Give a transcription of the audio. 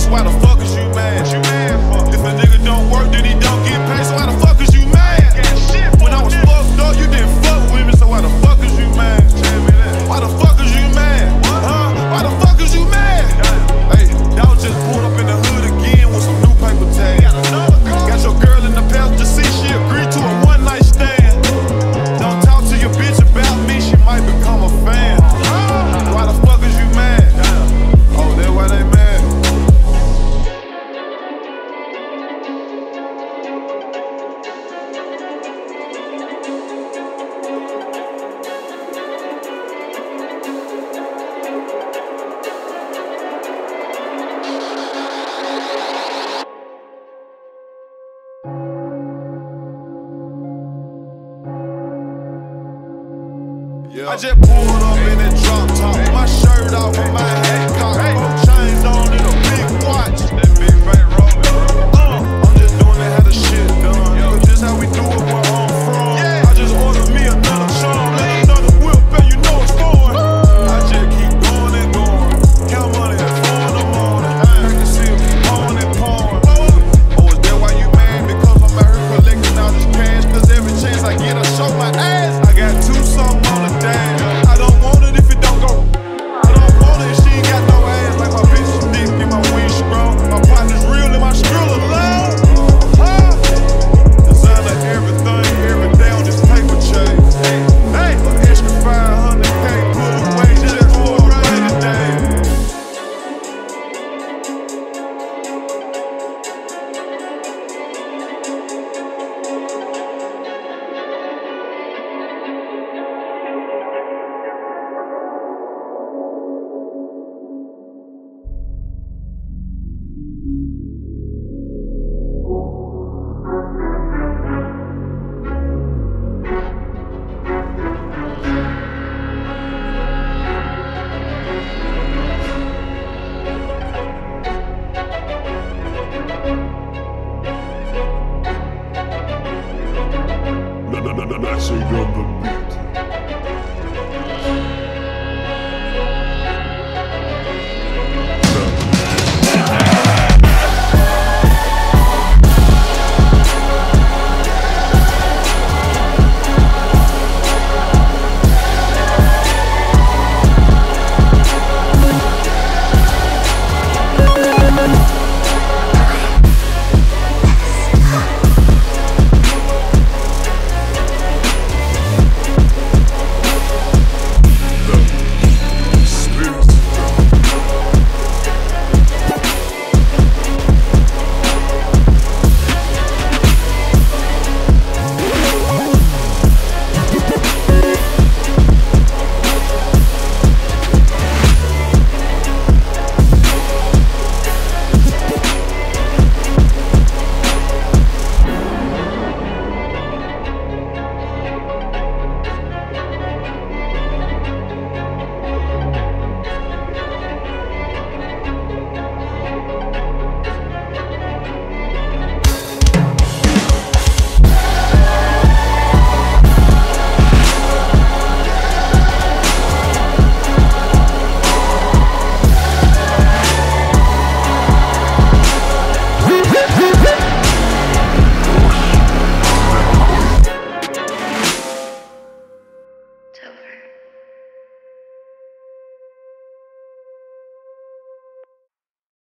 so why the fuck is you mad? What you mad for? If a nigga don't work, then he don't get paid, so why the fuck is you mad? When I was fucked up, you didn't fuck with me, so why the fuck is you mad? Tell me that. Why the fuck is you mad? Huh? Why the fuck is you mad? Hey, y'all just pulled up in the hood again with some new paper tags. Got your girl in the passenger seat, she agreed to a one-night stand. Don't talk to your bitch about me, she might become a fan. Why the fuck is you mad? Oh, that's why they mad. I just pulled up in that drop top, my shirt off with my hat.